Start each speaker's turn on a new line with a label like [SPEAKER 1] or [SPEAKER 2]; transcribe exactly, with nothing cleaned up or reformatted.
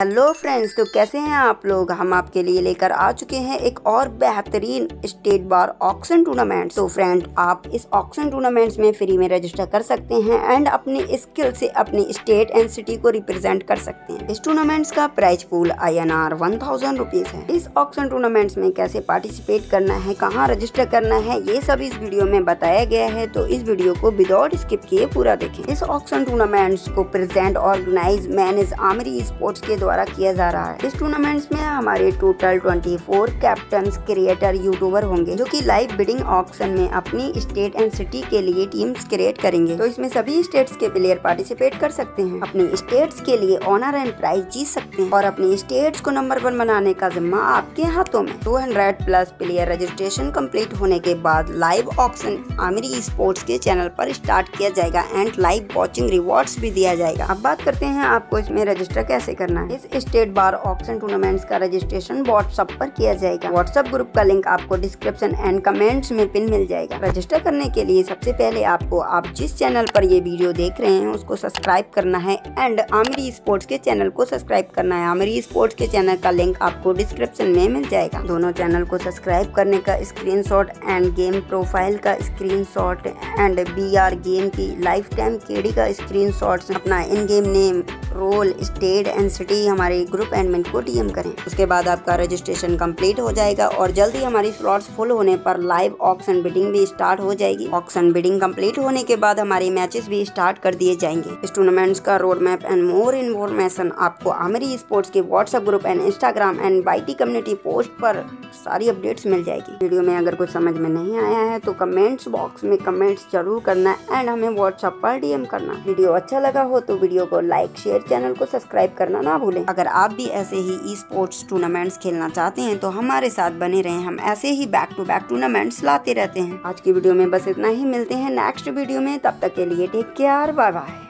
[SPEAKER 1] Hello friends, तो कैसे हैं आप लोग। हम आपके लिए लेकर आ चुके हैं एक और बेहतरीन स्टेट बार ऑक्शन टूर्नामेंट। तो फ्रेंड, आप इस ऑक्शन टूर्नामेंट्स में फ्री में रजिस्टर कर सकते हैं एंड अपनी स्किल से अपनी स्टेट एंड सिटी को रिप्रेजेंट कर सकते हैं। इस टूर्नामेंट्स का prize pool I N R one thousand rupees है। इस ऑक्शन टूर्नामेंट्स में कैसे पार्टिसिपेट करना है, कहाँ रजिस्टर करना है, ये सब इस वीडियो में बताया गया है। तो इस वीडियो को विदाउट स्किप किए पूरा देखें। इस ऑक्शन टूर्नामेंट्स को present organise manage Amiri sports के द्वारा किया जा रहा है। इस टूर्नामेंट्स में हमारे टोटल चौबीस कैप्टन्स, क्रिएटर, यूट्यूबर होंगे जो कि लाइव बिडिंग ऑक्शन में अपनी स्टेट एंड सिटी के लिए टीम्स क्रिएट करेंगे। तो इसमें सभी स्टेट्स के प्लेयर पार्टिसिपेट कर सकते हैं, अपनी स्टेट्स के लिए ऑनर एंड प्राइज जीत सकते हैं और अपनी स्टेट्स को नंबर वन बनाने का जिम्मा आपके हाथों में। दो सौ प्लस प्लेयर रजिस्ट्रेशन कंप्लीट होने के बाद लाइव ऑक्शन आमिरी स्पोर्ट्स के चैनल पर स्टार्ट किया जाएगा एंड लाइव वॉचिंग रिवॉर्ड्स भी दिया जाएगा। अब बात करते हैं आपको इसमें रजिस्टर कैसे करना है। इस स्टेट बार ऑक्शन टूर्नामेंट्स का रजिस्ट्रेशन व्हाट्सएप पर किया जाएगा। व्हाट्सएप ग्रुप का लिंक आपको डिस्क्रिप्शन एंड कमेंट्स में पिन मिल जाएगा। रजिस्टर करने के लिए सबसे पहले आपको आप जिस चैनल पर ये वीडियो देख रहे हैं उसको सब्सक्राइब करना है एंड आमिरी स्पोर्ट्स के चैनल को सब्सक्राइब करना है। आमिरी स्पोर्ट्स के चैनल का लिंक आपको डिस्क्रिप्शन में मिल जाएगा। दोनों चैनल को सब्सक्राइब करने का स्क्रीनशॉट एंड गेम प्रोफाइल का screenshot and B R game की लाइफ टाइम केडी का स्क्रीनशॉट अपना in game name, role, state and city हमारे ग्रुप एडमिन को डीएम करें। उसके बाद आपका रजिस्ट्रेशन कंप्लीट हो जाएगा और जल्दी हमारी स्लॉट्स फुल होने पर लाइव ऑक्शन बिडिंग भी स्टार्ट हो जाएगी। ऑक्शन बिडिंग कंप्लीट होने के बाद हमारे मैचेस भी स्टार्ट कर दिए जाएंगे। इस टूर्नामेंट्स का road map and more information आपको आमिरी स्पोर्ट्स के WhatsApp group and Instagram and YT community post पर सारी अपडेट्स मिल जाएगी। वीडियो में अगर कुछ समझ में नहीं आया है तो कमेंट्स बॉक्स में कमेंट्स जरूर करना एंड हमें व्हाट्सएप पर डीएम करना। वीडियो अच्छा लगा हो तो वीडियो को लाइक, शेयर, चैनल को सब्सक्राइब करना ना भूलें। अगर आप भी ऐसे ही ई स्पोर्ट्स टूर्नामेंट्स खेलना चाहते हैं तो हमारे साथ बने रहें। हम ऐसे ही बैक टू बैक टूर्नामेंट्स लाते रहते हैं। आज की वीडियो में बस इतना ही। मिलते हैं नेक्स्ट वीडियो में, तब तक के लिए टेक केयर, बाय बाय।